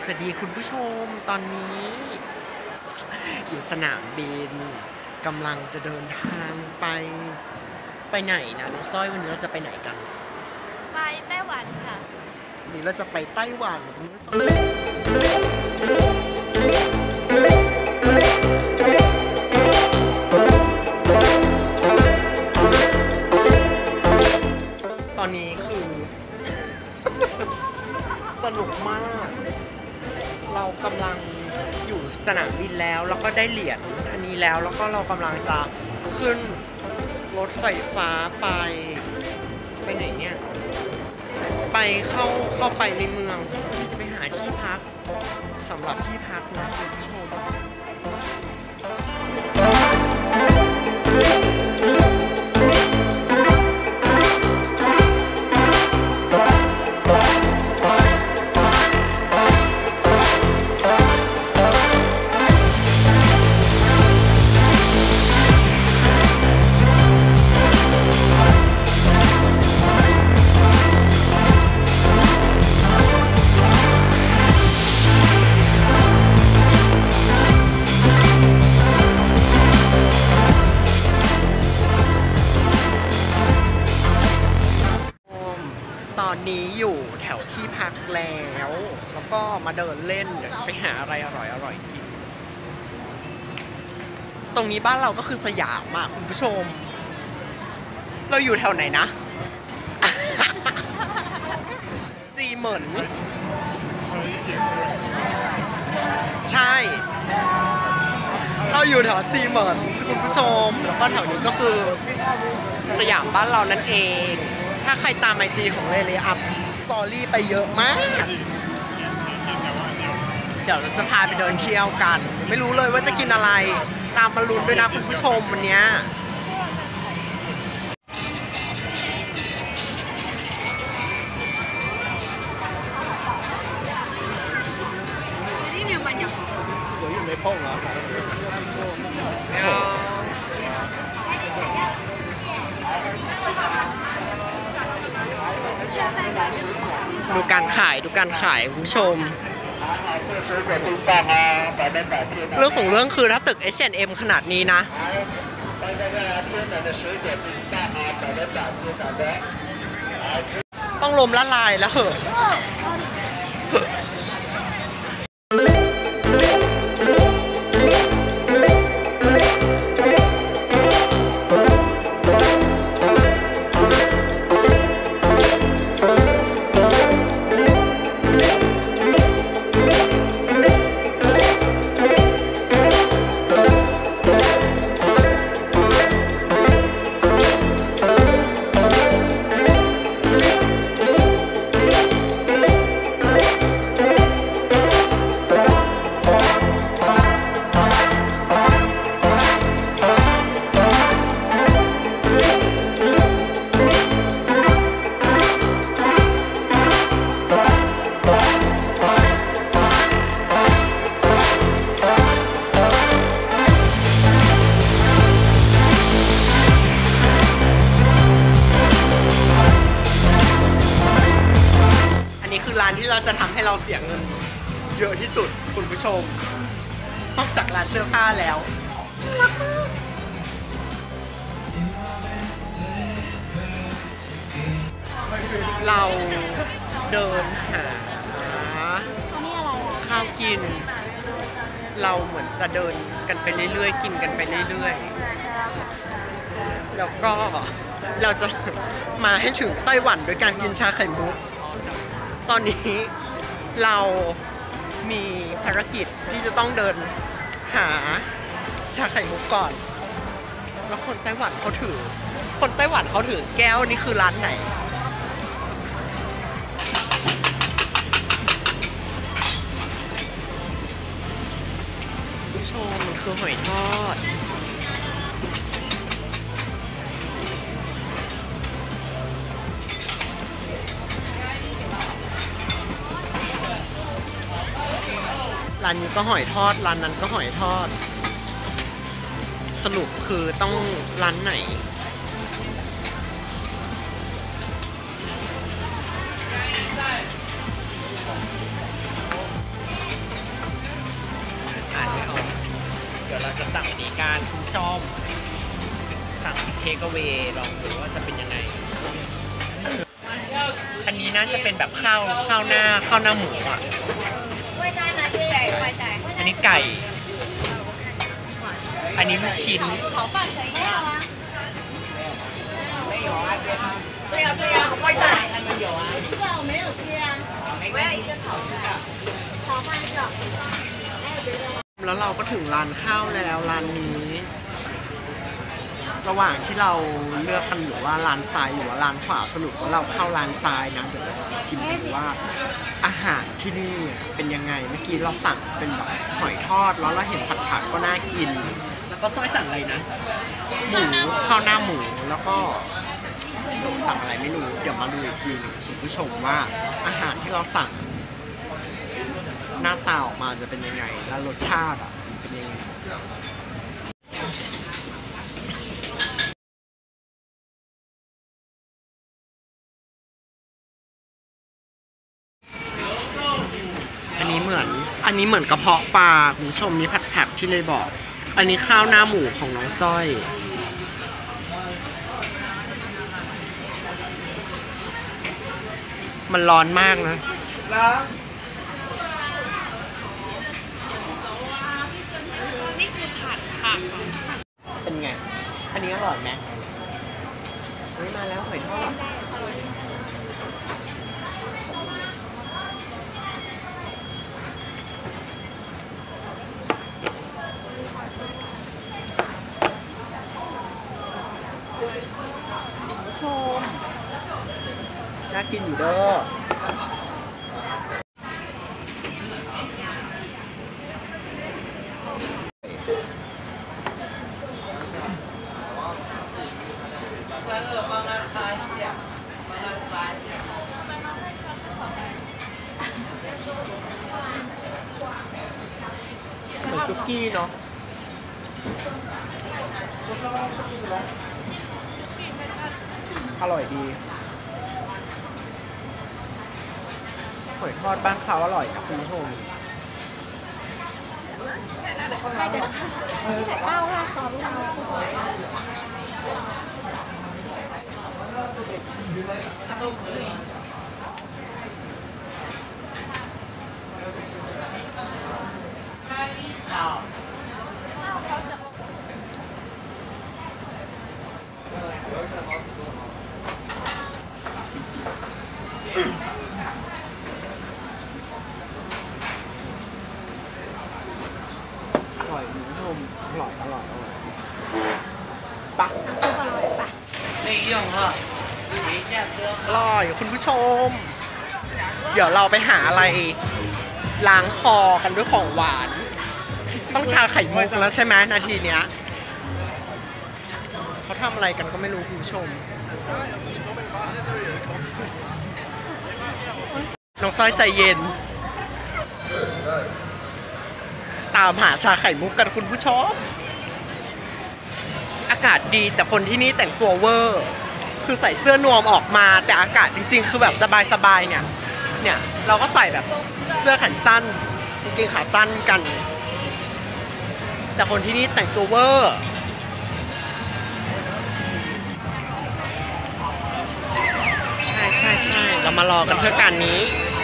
สวัสดีคุณผู้ชมตอนนี้อยู่สนามบินกำลังจะเดินทางไปไหนนะน้องสร้อยวันนี้เราจะไปไหนกันไปไต้หวันค่ะวันนี้เราจะไปไต้หวันคุณผู้ชมตอนนี้คือ สนุกมากเรากำลังอยู่สนามบินแล้วก็ได้เหรียญอันนี้แล้วก็เรากำลังจะขึ้นรถไฟฟ้าไปไหนเนี่ยไปเข้าไปในเมืองที่จะไปหาที่พักสำหรับที่พักนะคุณผู้ชมตอนนี้อยู่แถวที่พักแล้วก็มาเดินเล่นเดี๋ยวจะไปหาอะไรอร่อยกินตรงนี้บ้านเราก็คือสยามอ่ะคุณผู้ชมเราอยู่แถวไหนนะ ซีเหมินใช่เราอยู่แถวซีเหมินคุณผู้ชมแล้วก็แถวนี้ก็คือสยามบ้านเรานั่นเองถ้าใครตามไอจีของเลอัพสตอรี่ไปเยอะมากเดี๋ยวเราจะพาไปเดินเที่ยวกันไม่รู้เลยว่าจะกินอะไรตามมาลุ้นด้วยนะคุณผู้ชมวันนี้我又没碰啊。ดูการขายคุณผู้ชมเรื่องของเรื่องคือถ้าตึก H&M ขนาดนี้นะต้องล้มละลายแล้วเหรอร้านที่เราจะทำให้เราเสียเงินเยอะที่สุดคุณผู้ชมนอกจากร้านเสื้อผ้าแล้วเราเดินหาข้าวกินเราเหมือนจะเดินกันไปเรื่อยๆกินกันไปเรื่อยๆแล้วก็เราจะมาให้ถึงไต้หวันโดยการกินชาไข่มุกตอนนี้เรามีภารกิจที่จะต้องเดินหาชาไข่มุกก่อนแล้วคนไต้หวันเขาถือแก้วนี่คือร้านไหนผู้ชมมันคือหอยทอดร้านนี้ก็หอยทอดร้านนั้นก็หอยทอดสรุปคือต้องร้านไหน ตสั่งอันนี้การคุณผู้ชมสั่งเทคเวลองดูว่าจะเป็นยังไง อันนี้น่าจะเป็นแบบข้าวหน้าหมูอ่ะอันนี้ไก่ อันนี้ลูกชิ้นแล้วเราก็ถึงร้านข้าวแล้วร้านนี้ ระหว่างที่เราเลือกกันอยู่ว่าร้านซ้ายหรือว่าร้านขวาสรุปว่าเราเข้าร้านซ้ายนะเดี๋ยวชิมดูว่าอาหารที่นี่เป็นยังไงเมื่อกี้เราสั่งเป็นแบบหอยทอดแล้วเราเห็นผัดก็น่ากินแล้วก็ซอยสั่งอะไรนะหมูข้าวหน้าหมูแล้วก็สั่งอะไรไม่รู้เดี๋ยวมาดูอีกทีนึงคุณผู้ชมว่าอาหารที่เราสั่งหน้าตาออกมาจะเป็นยังไงแล้วรสชาติเป็นยังไงอันนี้เหมือนกระเพาะปลาคุณผู้ชมมีผัดแผบที่เลยบอกอันนี้ข้าวหน้าหมูของน้องสร้อยมันร้อนมากนะนี่คือผัดเป็นไงอันนี้อร่อยไหมเฮ้ยมาแล้วหอยทอดน่ากินอยู่เด้อเหมือนซุกี้เนาะอร่อยดีหอยทอดบ้านเขาอร่อยนะคุณผู้ชมอร่อยคุณผู้ชมอร่อยปะไม่ยงเหรออร่อยคุณผู้ชมเดี๋ยวเราไปหาอะไรล้างคอกันด้วยของหวานต้องชาไข่มุกแล้วใช่ไหมนาทีเนี้ยเขาทำอะไรกันก็ไม่รู้คุณผู้ชมน้องสร้อยใจเย็นตามหาชาไข่มุกกันคุณผู้ชมอากาศดีแต่คนที่นี่แต่งตัวเวอร์คือใส่เสื้อนวมออกมาแต่อากาศจริงๆคือแบบสบายๆเนี่ยเราก็ใส่แบบเสื้อแขนสั้นกางเกงขาสั้นกันแต่คนที่นี่แต่งตัวเวอร์ใช่เรามารอกันเพื่อการนี้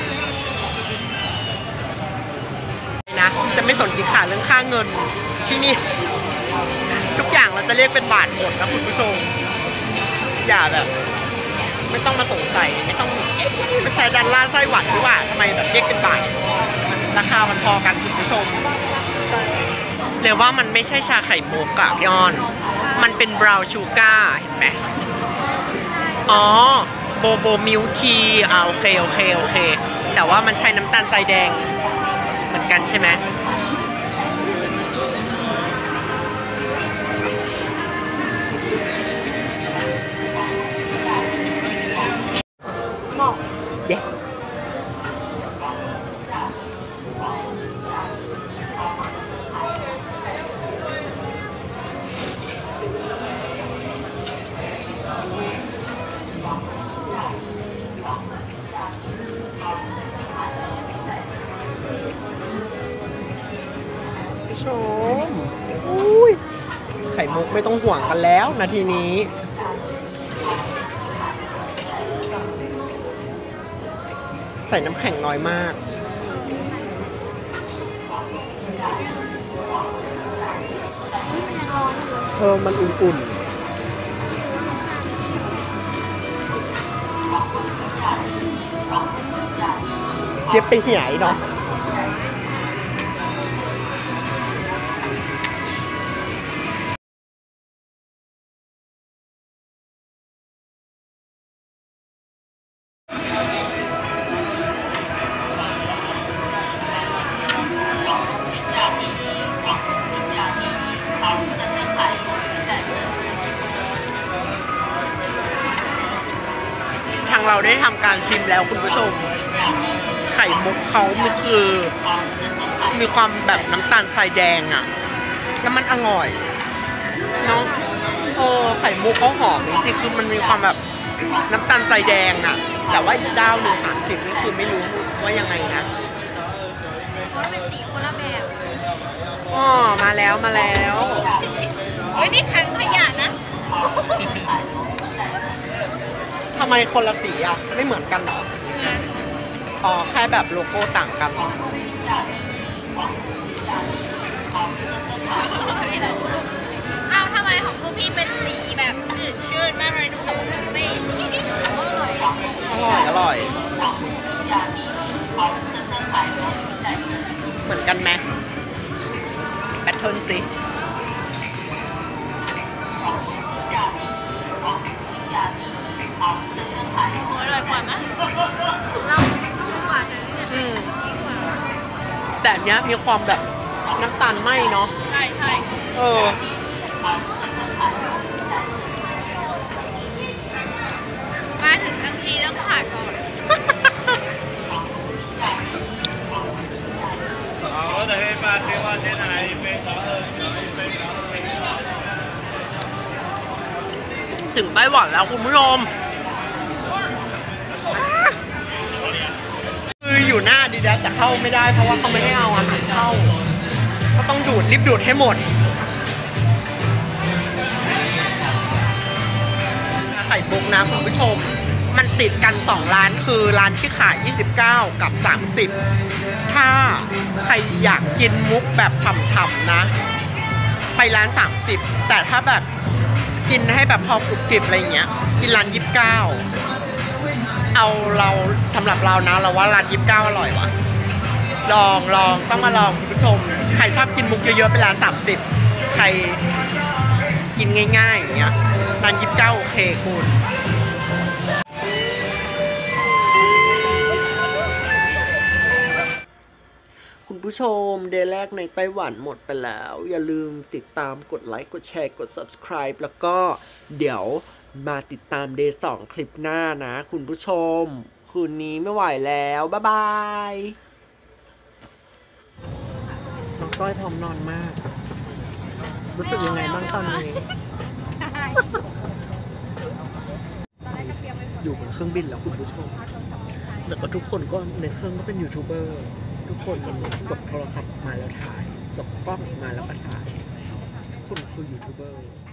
นะจะไม่สนขีดขาเรื่องค่าเงินที่นี่ทุกอย่างเราจะเรียกเป็นบาทหมดนะคุณผู้ชมอย่าแบบไม่ต้องมาสงสัยไม่ต้องที่นี่มันใช้ดัลลาร์ไต้หวันหรือว่าทำไมแบบเรียกเป็นบาทราคามันพอกันคุณผู้ชมเรียกว่ามันไม่ใช่ชาไข่มุกอะพี่อ้อนมันเป็นบราวน์ชูการ์เห็นไหมอ๋อโบมิลทีโอเคแต่ว่ามันใช้น้ำตาลทรายแดงเหมือนกันใช่ไหมsmall yes ผู้ชมอุ้ยไข่มุกไม่ต้องห่วงกันแล้วนาทีนี้ใส่น้ำแข็งน้อยมากมันอุ่นๆเจ็บไปเหี่ยเนาะเราได้ทำการชิมแล้วคุณผู้ชมไข่มุกเขามีความแบบน้ำตาลทรายแดงอะแล้วมันอร่อยเนาะไข่มุกเขาหอมจริงๆคือมันมีความแบบน้ำตาลทรายแดงอะแต่ว่าอีกเจ้าหนึ่ง30นี่คือไม่รู้ว่ายังไงนะมันเป็นสีคนละแบบมาแล้วเฮ้ยนี่ถังขยะนะทำไมคนละสีอ่ะไม่เหมือนกันหรอแค่แบบโลโก้ต่างกันอ้าวทำไมของพวกพี่เป็นสีแบบจืดชืดมากเลยดูแบบไม่อร่อยเหมือนกันไหมแพทเทิร์นสิอร่อยกว่าไหมเราลูกกว่าแต่นี่เนี่ยแต่เนี้ยมีความแบบน้ำตาลไหมเนาะใช่มาถึงทั้งทีต้องผ่านก่อนถึงไต้หวันแล้วคุณผู้ชมคืออยู่หน้าดีดัสแต่เข้าไม่ได้เพราะว่าเขาไม่ให้เอาอาหารเข้าก็ต้องรีบดูดให้หมดไข่มุกนะคุณผู้ชมมันติดกัน2ร้านคือร้านที่ขาย29กับ30ถ้าใครอยากกินมุกแบบฉ่ำๆนะไปร้าน30แต่ถ้าแบบกินให้แบบพอกรุบกริบอะไรเงี้ยกินร้าน29เอาเราสำหรับเรานะเราว่าร้าน29อร่อยว่ะลองต้องมาลองคุณผู้ชมใครชอบกินมุกเยอะๆไปร้าน30ใครกินง่ายๆอย่างเงี้ยร้าน29โอเคคุณผู้ชมเดย์แรกในไต้หวันหมดไปแล้วอย่าลืมติดตามกดไลค์กดแชร์กด subscribe แล้วก็เดี๋ยวมาติดตามเดย์2คลิปหน้านะคุณผู้ชมคืนนี้ไม่ไหวแล้วบ๊ายบายน้องก้อยพร้อมนอนมากรู้สึกยังไงบ้างตอนนี้อยู่บนเครื่องบินแล้วคุณผู้ชมแล้วก็ทุกคนก็ในเครื่องก็เป็นยูทูบเบอร์ทุกคนจบโทรศัพท์มาแล้วถ่ายจบกล้องมาแล้วก็ถ่ายทุกคนคือยูทูบเบอร์